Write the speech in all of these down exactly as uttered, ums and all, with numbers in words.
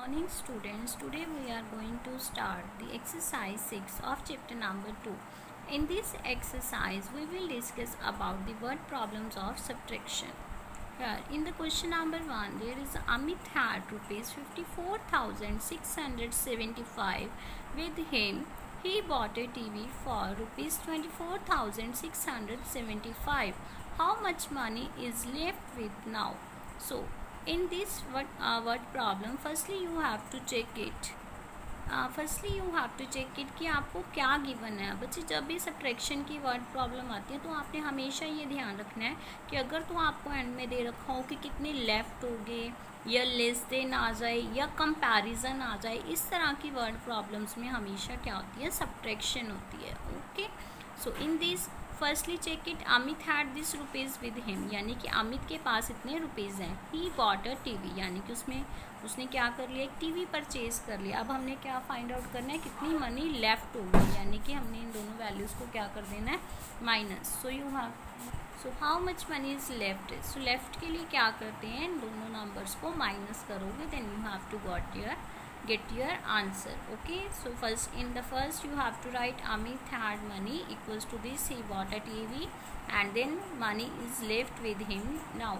Morning students, today we are going to start the exercise six of chapter number two. In this exercise we will discuss about the word problems of subtraction. Here in the question number one, there is Amit had rupees fifty-four thousand six hundred seventy-five with him. He bought a T V for rupees twenty-four thousand six hundred seventy-five. How much money is left with now? So in this word, uh, word problem, firstly you have to check it. Firstly you have to check it कि आपको क्या given है. बच्चे जब भी subtraction की word problem आती है तो आपने हमेशा ये ध्यान रखना है कि अगर तो आपको एंड में दे रखा हो कि कितने लेफ्ट हो गए या लेस देन आ जाए या कंपैरिजन आ जाए, इस तरह की वर्ड प्रॉब्लम्स में हमेशा क्या होती है, सब्ट्रैक्शन होती है. Okay, so in this firstly check it. Amit had this rupees with him, यानी कि अमित के पास इतने रुपीज़ हैं. ही बॉट अ टीवी, यानी कि उसमें उसने क्या कर लिया, एक टीवी परचेज कर लिया. अब हमने क्या फाइंड आउट करना है, कितनी मनी लेफ्ट होगी, यानी कि हमने इन दोनों वैल्यूज़ को क्या कर देना है, minus. So you have so how much money is left. So left के लिए क्या करते हैं, इन दोनों नंबर्स को माइनस करोगे, then you have to got your get your answer. Okay, so first in the first you have to write Amit had money equals to this, he bought a T V and then money is left with him. Now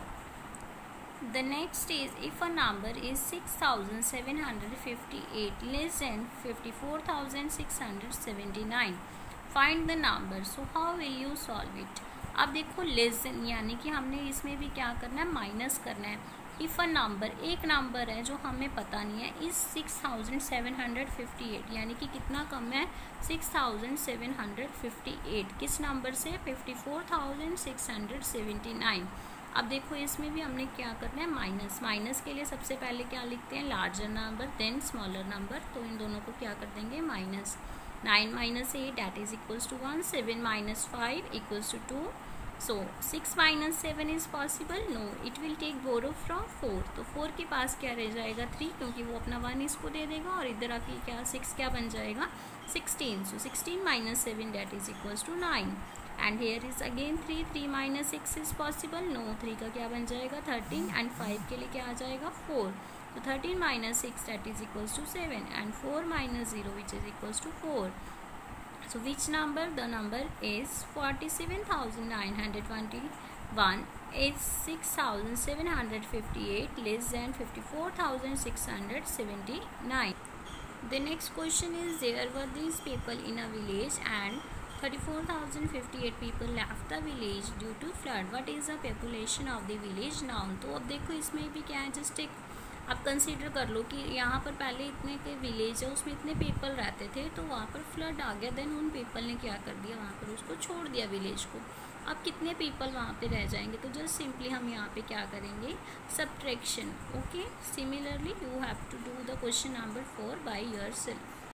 the next is, if a number is six thousand seven hundred fifty-eight less than fifty-four thousand six hundred seventy-nine, find the number. So how will you solve it? अब देखो less than, यानी कि हमने इसमें भी क्या करना है, माइनस करना है. इफ़ अ नंबर, एक नंबर है जो हमें पता नहीं है, इस six thousand seven hundred fifty eight, यानी कि कितना कम है, six thousand seven hundred fifty eight. किस नंबर से, fifty four thousand six hundred seventy nine. अब देखो इसमें भी हमने क्या करना है, माइनस. माइनस के लिए सबसे पहले क्या लिखते हैं, larger number than smaller number. तो इन दोनों को क्या कर देंगे, minus. Nine minus eight that is equals to one. Seven minus five equals to two. So six minus seven is possible, no, it will take borrow from four. तो four के पास क्या रह जाएगा, थ्री, क्योंकि वो अपना वन इसको दे देगा और इधर आके क्या सिक्स क्या बन जाएगा, sixteen. So sixteen minus seven that is equals to nine. And here is again three. Three minus six is possible, no, three का क्या बन जाएगा, थर्टीन. एंड फाइव के लिए क्या आ जाएगा, फोर. तो thirteen minus six that is equals to seven. And four minus zero which is equals to four. So which number? The number is forty-seven thousand nine hundred twenty-one is six thousand seven hundred fifty-eight less than fifty-four thousand six hundred seventy-nine. The next question is, there were these people in a village and thirty-four thousand fifty-eight people left the village due to flood. What is the population of the village now? तो अब देखो इसमें भी क्या है, just एक आप consider कर लो कि यहाँ पर पहले इतने के विलेज है, उसमें इतने पीपल रहते थे, तो वहाँ पर फ्लड आ गया. देन उन पीपल ने क्या कर दिया, वहाँ पर उसको छोड़ दिया विलेज को. अब कितने पीपल वहाँ पे रह जाएंगे, तो जस्ट सिंपली हम यहाँ पे क्या करेंगे, subtraction. Okay, similarly you have to do the question number four by yourself.